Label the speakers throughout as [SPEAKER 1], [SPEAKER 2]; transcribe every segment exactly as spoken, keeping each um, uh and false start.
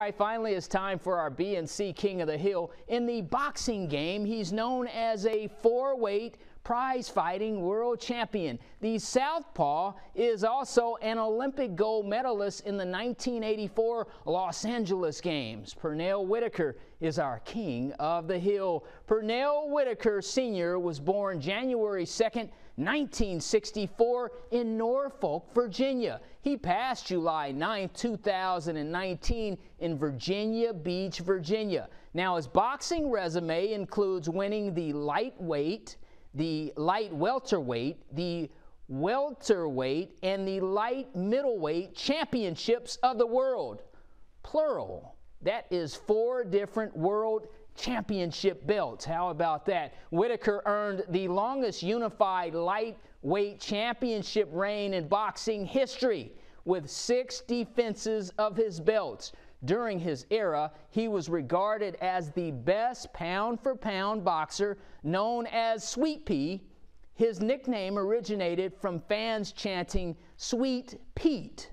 [SPEAKER 1] All right, finally, it's time for our B N C King of the Hill. In the boxing game, he's known as a four-weight prize-fighting world champion. The Southpaw is also an Olympic gold medalist in the nineteen eighty-four Los Angeles Games. Pernell Whitaker is our King of the Hill. Pernell Whitaker Senior was born January second, nineteen sixty-four in Norfolk, Virginia. He passed July ninth, two thousand nineteen in Virginia Beach, Virginia. Now, his boxing resume includes winning the lightweight, the light welterweight, the welterweight, and the light middleweight championships of the world. Plural. That is four different world championship belts. How about that? Whitaker earned the longest unified lightweight championship reign in boxing history with six defenses of his belts. During his era, he was regarded as the best pound-for-pound boxer, known as Sweet Pea. His nickname originated from fans chanting, "Sweet Pete."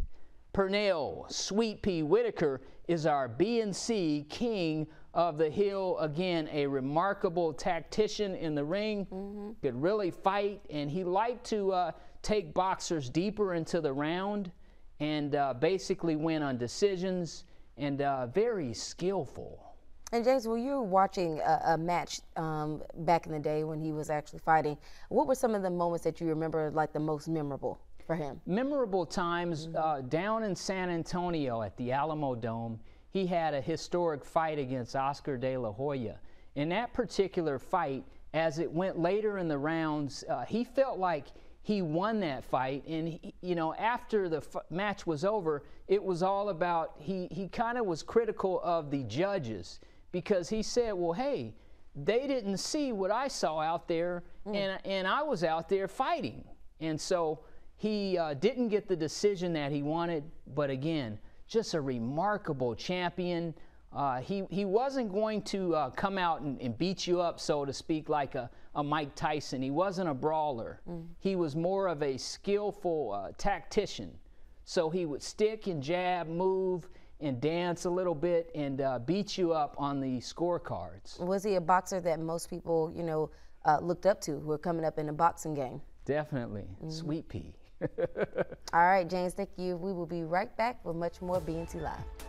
[SPEAKER 1] Pernell Sweet Pea Whitaker is our B N C King of the Hill. Again, a remarkable tactician in the ring, mm-hmm. could really fight, and he liked to uh, take boxers deeper into the round and uh, basically win on decisions, and uh, very skillful.
[SPEAKER 2] And James, when you were watching a, a match um, back in the day when he was actually fighting, what were some of the moments that you remember like the most memorable for him?
[SPEAKER 1] Memorable times, mm-hmm. uh, down in San Antonio at the Alamo Dome, he had a historic fight against Oscar De La Hoya. In that particular fight, as it went later in the rounds, uh, he felt like he won that fight, and he, you know, after the f match was over, it was all about, he, he kind of was critical of the judges, because he said, well, hey, they didn't see what I saw out there, mm. and, and I was out there fighting. And so he uh, didn't get the decision that he wanted, but again, just a remarkable champion. Uh, he, he wasn't going to uh, come out and, and beat you up, so to speak, like a, a Mike Tyson. He wasn't a brawler. Mm. He was more of a skillful uh, tactician. So he would stick and jab, move, and dance a little bit and uh, beat you up on the scorecards.
[SPEAKER 2] Was he a boxer that most people, you know, uh, looked up to who were coming up in the boxing game?
[SPEAKER 1] Definitely. Mm-hmm. Sweet Pea.
[SPEAKER 2] All right, James, thank you. We will be right back with much more B N C Live.